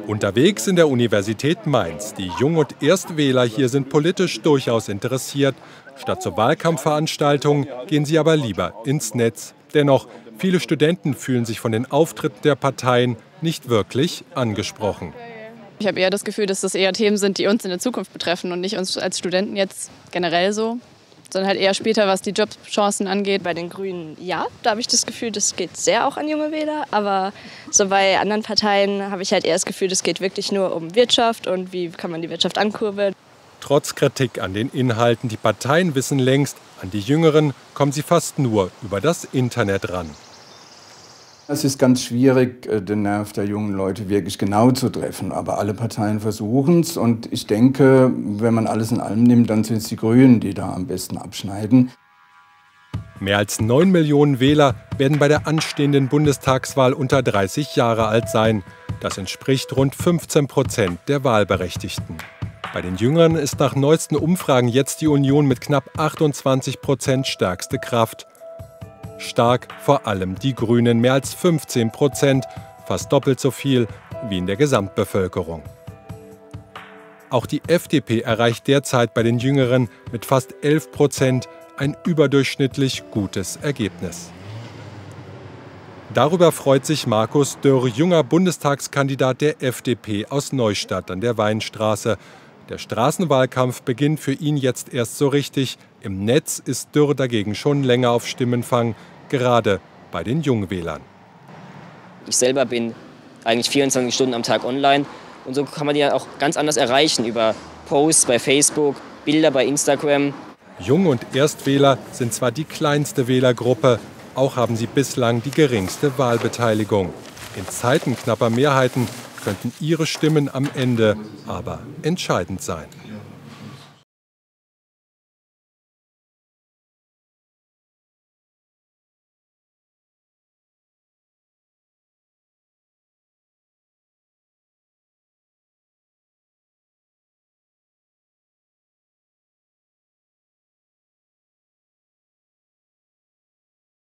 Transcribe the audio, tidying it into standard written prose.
Unterwegs in der Universität Mainz. Die Jung- und Erstwähler hier sind politisch durchaus interessiert. Statt zur Wahlkampfveranstaltung gehen sie aber lieber ins Netz. Dennoch, viele Studenten fühlen sich von den Auftritten der Parteien nicht wirklich angesprochen. Ich habe eher das Gefühl, dass das eher Themen sind, die uns in der Zukunft betreffen und nicht uns als Studenten jetzt generell so, sondern halt eher später, was die Jobchancen angeht. Bei den Grünen ja, da habe ich das Gefühl, das geht sehr auch an junge Wähler. Aber so bei anderen Parteien habe ich halt eher das Gefühl, das geht wirklich nur um Wirtschaft und wie kann man die Wirtschaft ankurbeln. Trotz Kritik an den Inhalten, die Parteien wissen längst, an die Jüngeren kommen sie fast nur über das Internet ran. Es ist ganz schwierig, den Nerv der jungen Leute wirklich genau zu treffen. Aber alle Parteien versuchen es. Und ich denke, wenn man alles in allem nimmt, dann sind es die Grünen, die da am besten abschneiden. Mehr als 9 Millionen Wähler werden bei der anstehenden Bundestagswahl unter 30 Jahre alt sein. Das entspricht rund 15% der Wahlberechtigten. Bei den Jüngeren ist nach neuesten Umfragen jetzt die Union mit knapp 28% stärkste Kraft. Stark vor allem die Grünen, mehr als 15%, fast doppelt so viel wie in der Gesamtbevölkerung. Auch die FDP erreicht derzeit bei den Jüngeren mit fast 11% ein überdurchschnittlich gutes Ergebnis. Darüber freut sich Markus Dürr, junger Bundestagskandidat der FDP aus Neustadt an der Weinstraße. Der Straßenwahlkampf beginnt für ihn jetzt erst so richtig. Im Netz ist Dürr dagegen schon länger auf Stimmenfang, gerade bei den Jungwählern. Ich selber bin eigentlich 24 Stunden am Tag online und so kann man die ja auch ganz anders erreichen über Posts bei Facebook, Bilder bei Instagram. Jung- und Erstwähler sind zwar die kleinste Wählergruppe, auch haben sie bislang die geringste Wahlbeteiligung. In Zeiten knapper Mehrheiten könnten ihre Stimmen am Ende aber entscheidend sein.